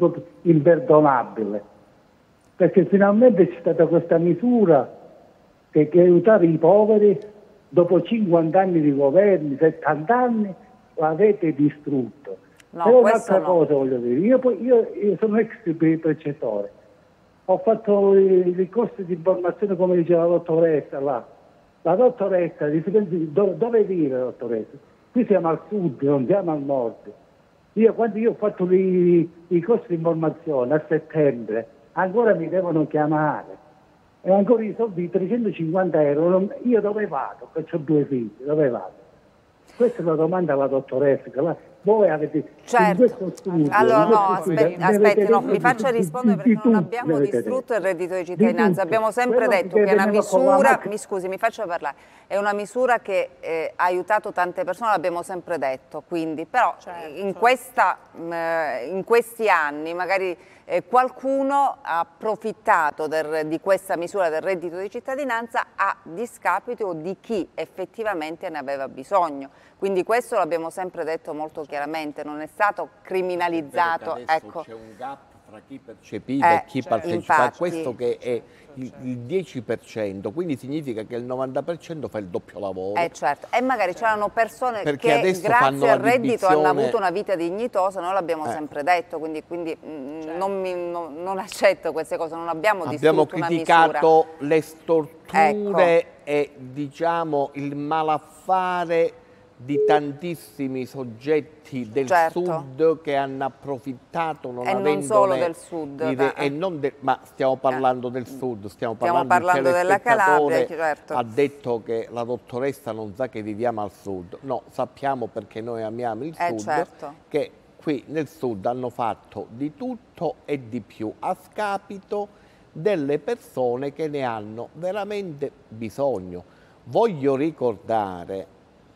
Imperdonabile. Perché finalmente c'è stata questa misura che, che aiutava i poveri, dopo cinquanta anni di governi, settanta anni, l'avete distrutto. No, e un'altra no. cosa voglio dire, io, io, io sono ex precettore. Ho fatto i, i corsi di informazione come diceva la dottoressa là. La dottoressa, dove, dove vive la dottoressa? Qui siamo al sud, non siamo al nord. Io quando io ho fatto i, i corsi di informazione a settembre, ancora mi devono chiamare. E ancora i soldi, trecentocinquanta euro, non, io dove vado? Perché ho due figli, dove vado? Questa è la domanda alla dottoressa. Che la, voi avete certo. in questo studio, allora no, aspetti, aspetti no, mi faccia di, rispondere di, perché di non abbiamo distrutto il reddito di cittadinanza, di abbiamo sempre Quello detto che è una misura, mi scusi, mi faccia parlare, è una misura che eh, ha aiutato tante persone, l'abbiamo sempre detto, quindi però certo. in, questa, eh, in questi anni magari eh, qualcuno ha approfittato del, di questa misura del reddito di cittadinanza a discapito di chi effettivamente ne aveva bisogno. Quindi questo l'abbiamo sempre detto molto chiaramente, non è stato criminalizzato. Adesso ecco. c'è un gap tra chi percepiva eh, e chi certo. partecipa Infatti, a questo che è il, il dieci per cento, quindi significa che il novanta per cento fa il doppio lavoro. Eh certo, e magari c'erano persone Perché che adesso grazie al reddito divizione... hanno avuto una vita dignitosa, noi l'abbiamo eh. sempre detto, quindi, quindi certo. non, mi, non, non accetto queste cose, non abbiamo, abbiamo distrutto una criticato le storture ecco. e diciamo il malaffare di tantissimi soggetti del certo. sud che hanno approfittato non e non solo del sud idee, e non de, ma stiamo parlando eh. del sud, stiamo parlando, stiamo parlando della Calabria, certo. ha detto che la dottoressa non sa che viviamo al sud, no, sappiamo perché noi amiamo il eh, sud certo. che qui nel sud hanno fatto di tutto e di più a scapito delle persone che ne hanno veramente bisogno. Voglio ricordare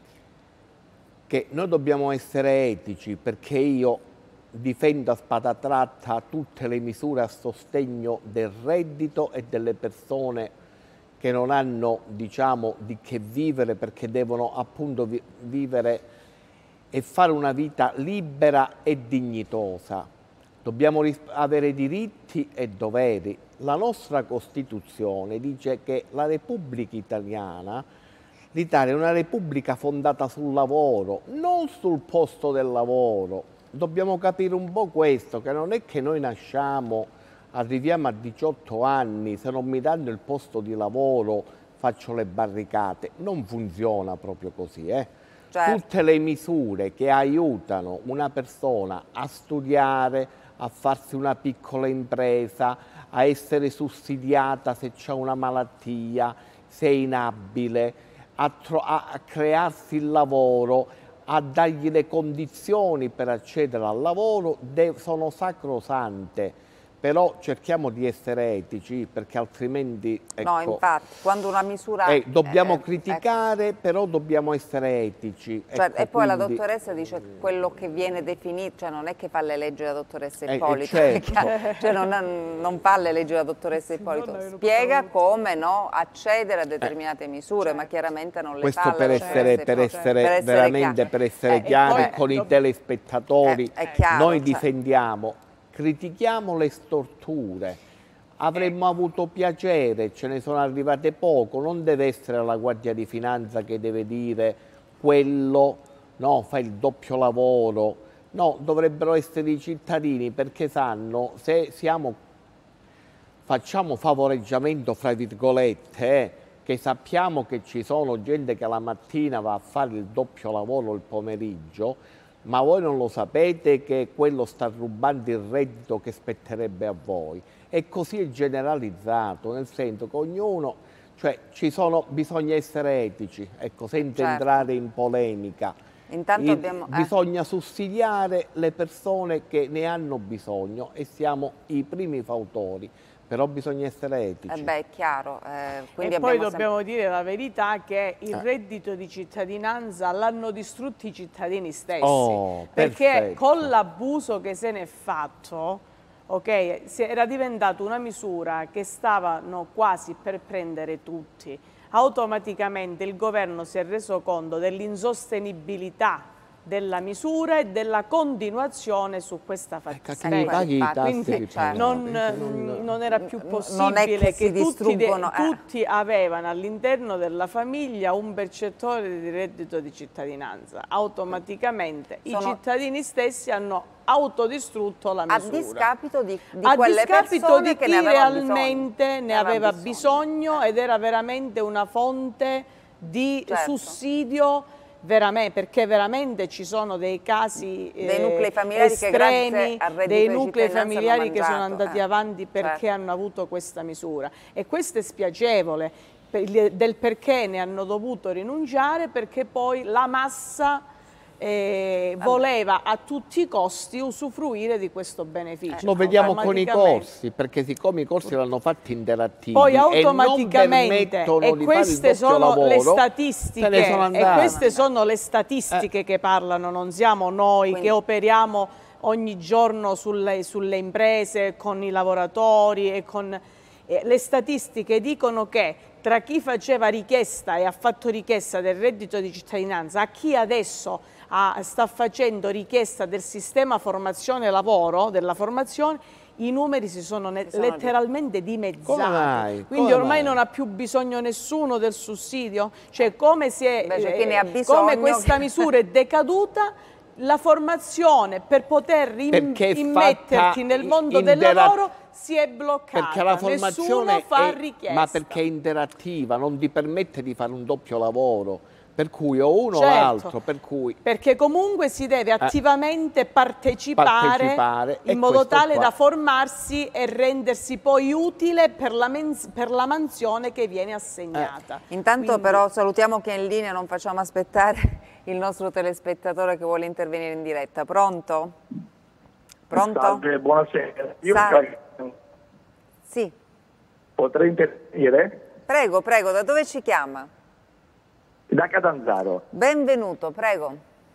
che noi dobbiamo essere etici, perché io difendo a spada tratta tutte le misure a sostegno del reddito e delle persone che non hanno, diciamo, di che vivere, perché devono appunto vi vivere e fare una vita libera e dignitosa. dobbiamo avere diritti e doveri. La nostra Costituzione dice che la Repubblica Italiana, l'Italia è una Repubblica fondata sul lavoro, non sul posto del lavoro. Dobbiamo capire un po' questo, che non è che noi nasciamo, arriviamo a diciotto anni, se non mi danno il posto di lavoro faccio le barricate. Non funziona proprio così, eh? Certo. Tutte le misure che aiutano una persona a studiare, a farsi una piccola impresa, a essere sussidiata se c'è una malattia, se è inabile, a, a crearsi il lavoro, a dargli le condizioni per accedere al lavoro, sono sacrosante. Però cerchiamo di essere etici, perché altrimenti... Ecco, no, infatti, quando una misura... Eh, dobbiamo eh, criticare, ecco. Però dobbiamo essere etici. Cioè, ecco, e poi quindi... la dottoressa dice quello che viene definito, cioè non è che fa le leggi la dottoressa Ippolito, eh, eh, certo. cioè non, non fa le leggi la dottoressa Ippolito, spiega come no, accedere a determinate misure, certo. Ma chiaramente non le Questo fa per essere, certo. per essere per essere veramente chiaro. per essere eh, chiari poi, con eh, i telespettatori, è, è chiaro, noi cioè. difendiamo, critichiamo le storture. Avremmo avuto piacere, ce ne sono arrivate poco, non deve essere la Guardia di Finanza che deve dire quello, no, fa il doppio lavoro, no, dovrebbero essere i cittadini, perché sanno se siamo, facciamo favoreggiamento fra virgolette, eh, che sappiamo che ci sono gente che la mattina va a fare il doppio lavoro il pomeriggio, ma voi non lo sapete che quello sta rubando il reddito che spetterebbe a voi. E così è generalizzato, nel senso che ognuno, cioè ci sono, bisogna essere etici, ecco, senza certo. entrare in polemica. Intanto il, abbiamo, eh. Bisogna sussidiare le persone che ne hanno bisogno e siamo i primi fautori. Però bisogna essere etici. Eh beh, è chiaro. Eh, e poi dobbiamo sempre... dire la verità che il eh. reddito di cittadinanza l'hanno distrutto i cittadini stessi. Oh, perché perfetto. Con l'abuso che se ne è fatto, ok, era diventata una misura che stavano quasi per prendere tutti. Automaticamente il governo si è reso conto dell'insostenibilità della misura e della continuazione su questa fattispecie. Quindi non, non era più possibile che, che tutti, de, eh. tutti avevano all'interno della famiglia un percettore di reddito di cittadinanza. Automaticamente Sono... i cittadini stessi hanno autodistrutto la misura. A discapito di, di A quelle discapito persone di che chi ne realmente bisogno. ne aveva bisogno, bisogno ed era veramente una fonte di certo. sussidio. Veramente, perché veramente ci sono dei casi eh, dei nuclei familiari estremi, che dei nuclei familiari che sono andati eh, avanti perché certo. hanno avuto questa misura. E questo è spiacevole per, del perché ne hanno dovuto rinunciare, perché poi la massa eh, voleva a tutti i costi usufruire di questo beneficio. Lo vediamo con i corsi, perché siccome i corsi l'hanno fatti interattivi poi automaticamente, e, e queste sono lavoro, le statistiche sono e queste sono le statistiche eh. che parlano, non siamo noi Quindi. che operiamo ogni giorno sulle, sulle imprese con i lavoratori e con eh, le statistiche dicono che tra chi faceva richiesta e ha fatto richiesta del reddito di cittadinanza a chi adesso Ah, sta facendo richiesta del sistema formazione lavoro, della formazione, i numeri si sono, si sono letteralmente dimezzati. Come mai? Quindi come ormai mai? non ha più bisogno nessuno del sussidio. Cioè come, si è, eh, ne ha come questa misura è decaduta, la formazione per poter im immetterti nel mondo del lavoro si è bloccata. Perché la formazione fa è, richiesta. ma perché è interattiva, non ti permette di fare un doppio lavoro. Per cui o uno certo, o l'altro, per cui... Perché comunque si deve attivamente eh, partecipare, partecipare in modo tale qua. da formarsi e rendersi poi utile per la, per la mansione che viene assegnata. Eh. Intanto Quindi... però salutiamo che è in linea, non facciamo aspettare il nostro telespettatore che vuole intervenire in diretta. Pronto? Pronto? Salve, buonasera. Io Salve. Sì. Potrei intervenire? Prego, prego, da dove ci chiama? Da Catanzaro. Benvenuto, prego.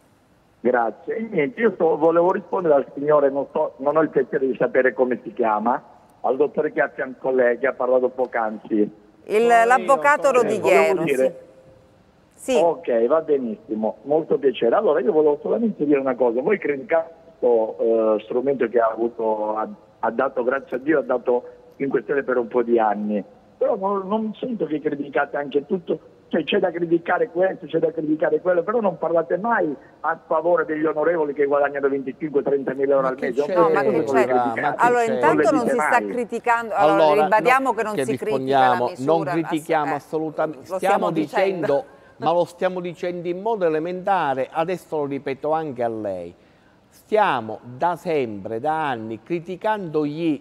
Grazie. E niente, io sto, volevo rispondere al signore, non, so, non ho il piacere di sapere come si chiama, al dottore che ha fianco lei, che ha parlato poc'anzi. L'avvocato Rodighiero. Dire... Sì. Ok, va benissimo, molto piacere. Allora io volevo solamente dire una cosa, voi criticate questo eh, strumento che ha avuto, ha, ha dato, grazie a Dio, ha dato in questione per un po' di anni. Però non, non sento che criticate anche tutto. Cioè, c'è da criticare questo, c'è da criticare quello, però non parlate mai a favore degli onorevoli che guadagnano venticinque trenta mila euro al mese. No, ma che c'è? Allora, intanto non si sta criticando, allora, allora ribadiamo no, che non che si critica la misura. Non critichiamo eh, assolutamente, stiamo, stiamo dicendo, dicendo ma lo stiamo dicendo in modo elementare, adesso lo ripeto anche a lei. Stiamo da sempre, da anni, criticando gli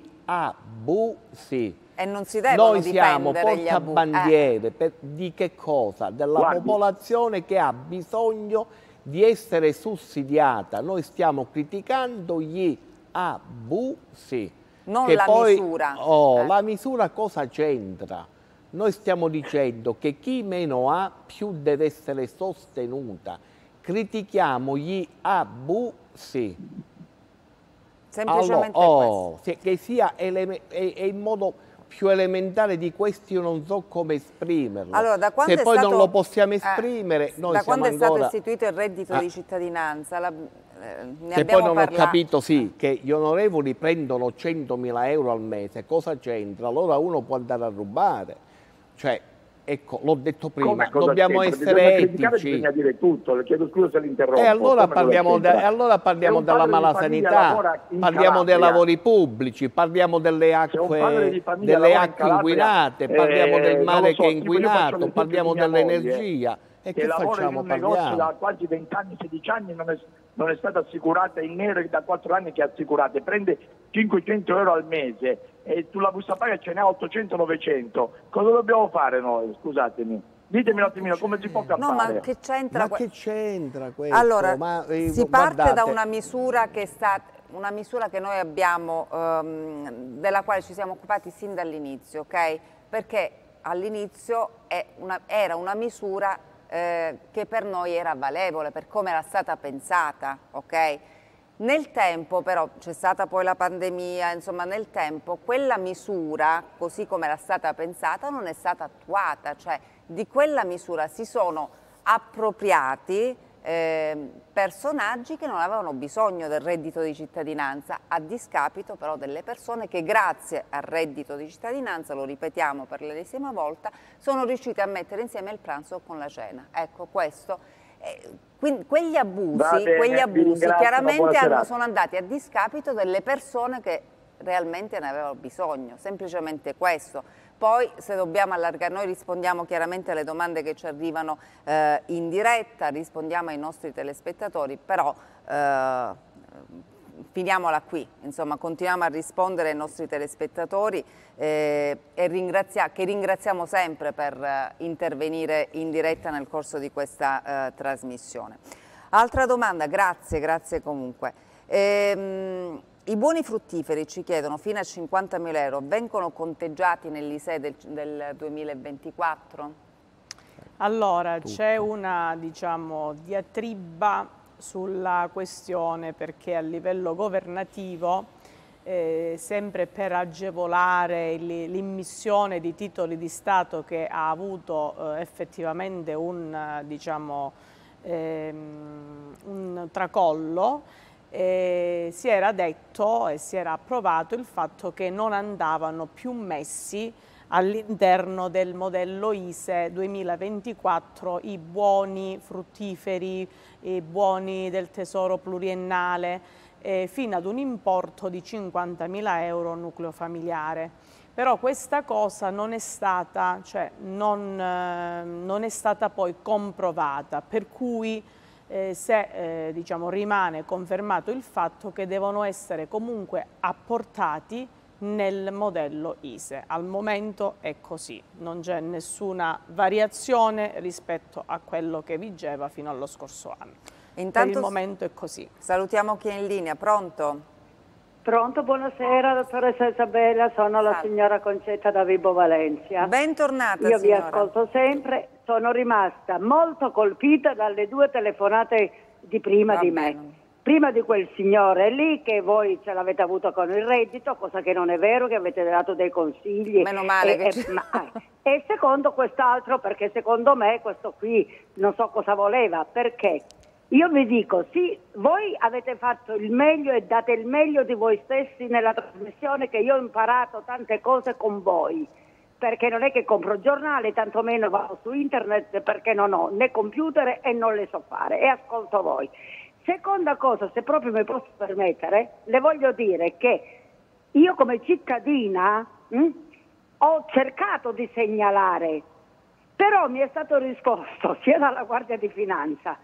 abusi. E non si devono Noi siamo portabandiere eh. per, di che cosa? Della Guardi. popolazione che ha bisogno di essere sussidiata. Noi stiamo criticando gli abusi. Non che la poi, misura. Oh, eh. La misura cosa c'entra? Noi stiamo dicendo che chi meno ha più deve essere sostenuta. Critichiamo gli abusi. Semplicemente allora, oh, che sia è, è in modo più elementare di questo, io non so come esprimerlo. Allora, da quando se è poi stato, non lo possiamo esprimere, eh, noi da siamo quando è stato ancora... istituito il reddito ah. di cittadinanza, la, eh, ne che poi non parlato. ho capito, sì, che gli onorevoli prendono centomila euro al mese, cosa c'entra? Allora uno può andare a rubare. Cioè, ecco, l'ho detto prima, dobbiamo essere etici. Bisogna dire tutto, le chiedo scusa se l'interrompo. E allora parliamo, de, allora parliamo della malasanità, parliamo dei lavori pubblici, parliamo delle acque, delle acque inquinate, parliamo del mare che è inquinato, parliamo dell'energia. E che, che lavora in un parliamo? negozio da quasi venti anni, sedici anni, non è, non è stata assicurata in nero, da quattro anni che è assicurata, e prende cinquecento euro al mese e sulla busta paga ce n'è ottocento novecento. Cosa dobbiamo fare noi? Scusatemi. Ditemi un attimino come si può campare. No, ma che c'entra? Ma che c'entra questo? Allora, ma, eh, si parte guardate. da una misura che è stata una misura che noi abbiamo, um, della quale ci siamo occupati sin dall'inizio, ok? Perché all'inizio era una misura Eh, che per noi era valevole, per come era stata pensata, ok? Nel tempo però, c'è stata poi la pandemia, insomma nel tempo quella misura, così come era stata pensata, non è stata attuata, cioè di quella misura si sono appropriati eh, personaggi che non avevano bisogno del reddito di cittadinanza, a discapito però delle persone che grazie al reddito di cittadinanza, lo ripetiamo per l'ennesima volta, sono riuscite a mettere insieme il pranzo con la cena. Ecco, questo. Eh, quindi, quegli abusi, bene, quegli abusi chiaramente hanno, sono andati a discapito delle persone che realmente ne avevano bisogno, semplicemente questo. Poi se dobbiamo allargare, noi rispondiamo chiaramente alle domande che ci arrivano eh, in diretta, rispondiamo ai nostri telespettatori, però eh, finiamola qui, insomma continuiamo a rispondere ai nostri telespettatori eh, e ringrazia che ringraziamo sempre per eh, intervenire in diretta nel corso di questa eh, trasmissione. Altra domanda, grazie, grazie comunque. Ehm, I buoni fruttiferi, ci chiedono, fino a cinquantamila euro, vengono conteggiati nell'I S E E del, del duemilaventiquattro? Allora, c'è una, diciamo, diatriba sulla questione perché a livello governativo, eh, sempre per agevolare l'immissione di titoli di Stato che ha avuto eh, effettivamente un, diciamo, ehm, un tracollo, Eh, si era detto e si era approvato il fatto che non andavano più messi all'interno del modello I S E E duemilaventiquattro i buoni fruttiferi, i buoni del tesoro pluriennale eh, fino ad un importo di cinquantamila euro nucleo familiare. Però questa cosa non è stata, cioè non, eh, non è stata poi comprovata, per cui Eh, se eh, diciamo, rimane confermato il fatto che devono essere comunque apportati nel modello I S E E. Al momento è così, non c'è nessuna variazione rispetto a quello che vigeva fino allo scorso anno. Intanto per il momento è così. Salutiamo chi è in linea, pronto? Pronto, buonasera dottoressa Isabella, sono la signora Concetta da Vibo Valencia. Bentornata Io signora. vi ascolto sempre, sono rimasta molto colpita dalle due telefonate di prima Va di bene. me. Prima di quel signore lì che voi ce l'avete avuto con il reddito, cosa che non è vero, che avete dato dei consigli. Meno male e, che e, ma, e secondo quest'altro, perché secondo me questo qui non so cosa voleva, perché io vi dico, sì, voi avete fatto il meglio e date il meglio di voi stessi nella trasmissione, che io ho imparato tante cose con voi, perché non è che compro giornali, tantomeno vado su internet, perché non ho né computer e non le so fare, e ascolto voi. Seconda cosa, se proprio mi posso permettere, le voglio dire che io come cittadina mh, ho cercato di segnalare, però mi è stato risposto sia dalla Guardia di Finanza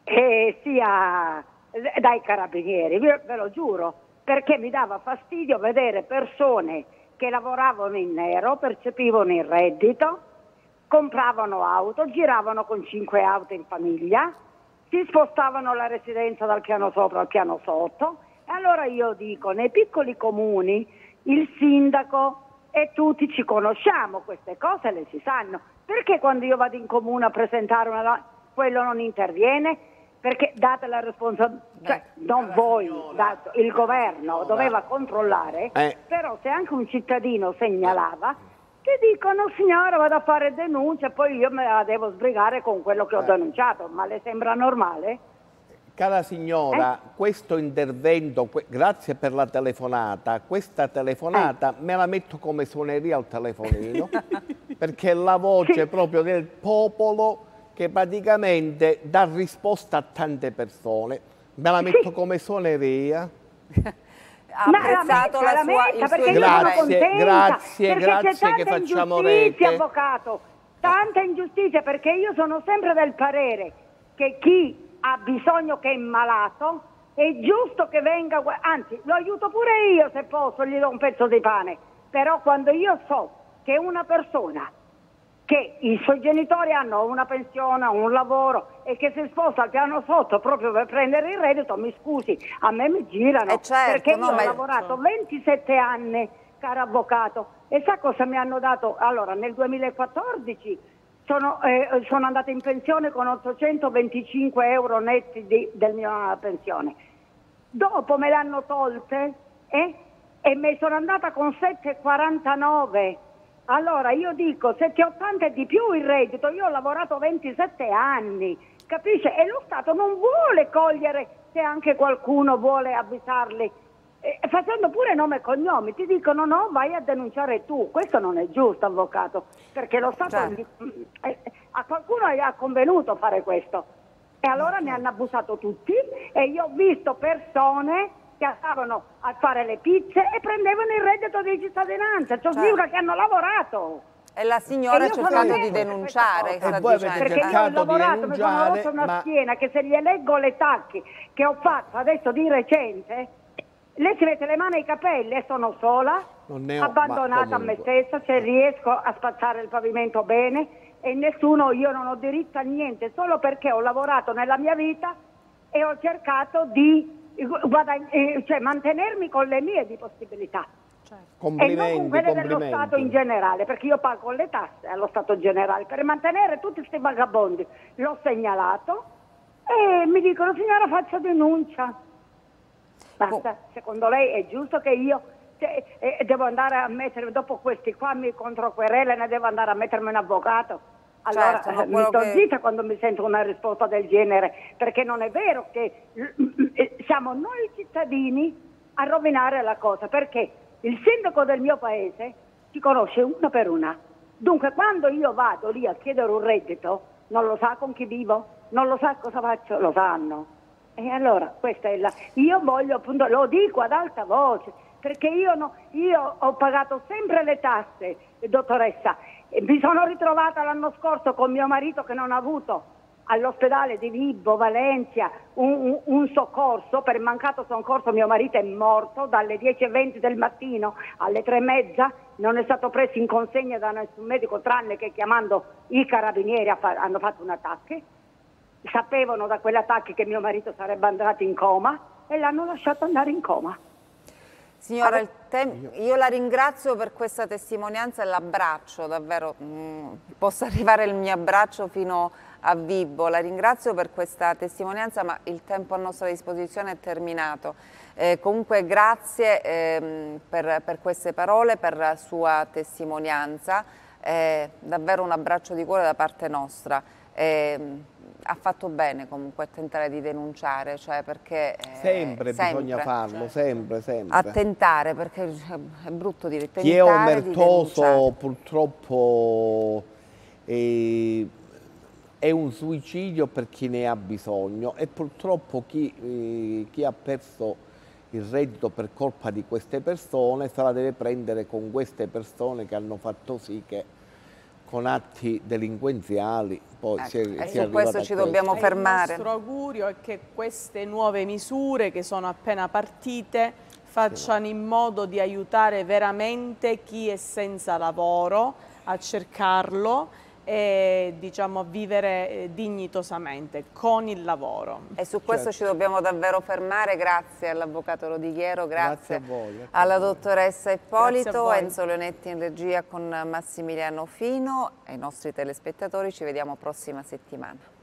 e sia dai Carabinieri, ve lo giuro, perché mi dava fastidio vedere persone che lavoravano in nero, percepivano il reddito, compravano auto, giravano con cinque auto in famiglia, si spostavano la residenza dal piano sopra al piano sotto. E allora io dico, nei piccoli comuni il sindaco e tutti ci conosciamo, queste cose le si sanno. Perché quando io vado in comune a presentare una, quello non interviene? Perché date la responsabilità, cioè non voi, dato, il governo doveva controllare, eh. Però se anche un cittadino segnalava, ti dicono signora vado a fare denuncia, poi io me la devo sbrigare con quello che ho denunciato, ma le sembra normale? Cara signora, eh? questo intervento, que grazie per la telefonata, questa telefonata eh. me la metto come suoneria al telefonino, perché è la voce sì. proprio del popolo che praticamente dà risposta a tante persone. Me la metto sì. come suoneria. Ha apprezzato la, la sua, il suo grazie, grazie, grazie che facciamo rete. Avvocato, tanta ingiustizia, perché io sono sempre del parere che chi ha bisogno, che è malato, è giusto che venga, anzi lo aiuto pure io se posso, gli do un pezzo di pane, però quando io so che una persona che i suoi genitori hanno una pensione, un lavoro e che si sposta al piano sotto proprio per prendere il reddito, mi scusi, a me mi girano, eh certo, perché no, io ho ma... lavorato ventisette anni, caro avvocato, e sa cosa mi hanno dato? Allora, nel duemilaquattordici sono, eh, sono andata in pensione con ottocentoventicinque euro netti di, del mia pensione. Dopo me l'hanno tolte eh, e mi sono andata con settecentoquarantanove. Allora io dico settecentottanta è di più il reddito, io ho lavorato ventisette anni, capisce? E lo Stato non vuole cogliere se anche qualcuno vuole avvisarli, eh, facendo pure nome e cognomi, ti dicono no, vai a denunciare tu, questo non è giusto avvocato, perché lo Stato certo. eh, a qualcuno ha convenuto fare questo e allora ne hanno abusato tutti e io ho visto persone che andavano a fare le pizze e prendevano il reddito di cittadinanza, cioè certo. che hanno lavorato. E la signora ha cercato di denunciare, sta dicendo. Perché io ho lavorato, mi sono rotto una ma... schiena che se gli leggo le tacche che ho fatto adesso di recente, lei si mette le mani ai capelli e sono sola, ho, abbandonata a me stessa, se riesco a spazzare il pavimento bene e nessuno, io non ho diritto a niente, solo perché ho lavorato nella mia vita e ho cercato di cioè mantenermi con le mie di possibilità certo. e non con quelle dello Stato in generale, perché io pago le tasse allo Stato generale per mantenere tutti questi vagabondi. L'ho segnalato e mi dicono signora faccia denuncia. Basta, oh. secondo lei è giusto che io cioè, eh, devo andare a mettere dopo questi qua mi controquerela, ne devo andare a mettermi un avvocato? Allora certo, eh, mi sto che... zitta quando mi sento una risposta del genere, perché non è vero che eh, siamo noi cittadini a rovinare la cosa, perché il sindaco del mio paese ci conosce una per una. Dunque quando io vado lì a chiedere un reddito, non lo sa con chi vivo, non lo sa cosa faccio, lo sanno. E allora questa è la... Io voglio appunto, lo dico ad alta voce, perché io, no, io ho pagato sempre le tasse, dottoressa. Mi sono ritrovata l'anno scorso con mio marito che non ha avuto all'ospedale di Vibo, Valencia, un, un, un soccorso, per mancato soccorso mio marito è morto dalle dieci e venti del mattino alle tre e mezza, non è stato preso in consegna da nessun medico tranne che chiamando i carabinieri hanno fatto un attacco, sapevano da quell'attacco che mio marito sarebbe andato in coma e l'hanno lasciato andare in coma. Signora, il io la ringrazio per questa testimonianza e l'abbraccio, davvero, mh, possa arrivare il mio abbraccio fino a Vibo. La ringrazio per questa testimonianza, ma il tempo a nostra disposizione è terminato. Eh, comunque grazie eh, per, per queste parole, per la sua testimonianza, eh, davvero un abbraccio di cuore da parte nostra. Eh, ha fatto bene comunque a tentare di denunciare, cioè perché... Eh, sempre, sempre bisogna farlo, certo. sempre, sempre. A tentare, perché è brutto dire tentare. Chi è omertoso purtroppo è, è un suicidio per chi ne ha bisogno e purtroppo chi, eh, chi ha perso il reddito per colpa di queste persone se la deve prendere con queste persone che hanno fatto sì che con atti delinquenziali poi ecco, si è, e si è su questo ci dobbiamo e fermare. Il nostro augurio è che queste nuove misure che sono appena partite facciano in modo di aiutare veramente chi è senza lavoro a cercarlo e diciamo a vivere dignitosamente con il lavoro. E su questo certo. ci dobbiamo davvero fermare, grazie all'avvocato Rodighiero, grazie, grazie a voi, grazie alla a voi. dottoressa Ippolito, Enzo Leonetti in regia con Massimiliano Fino e ai nostri telespettatori ci vediamo prossima settimana.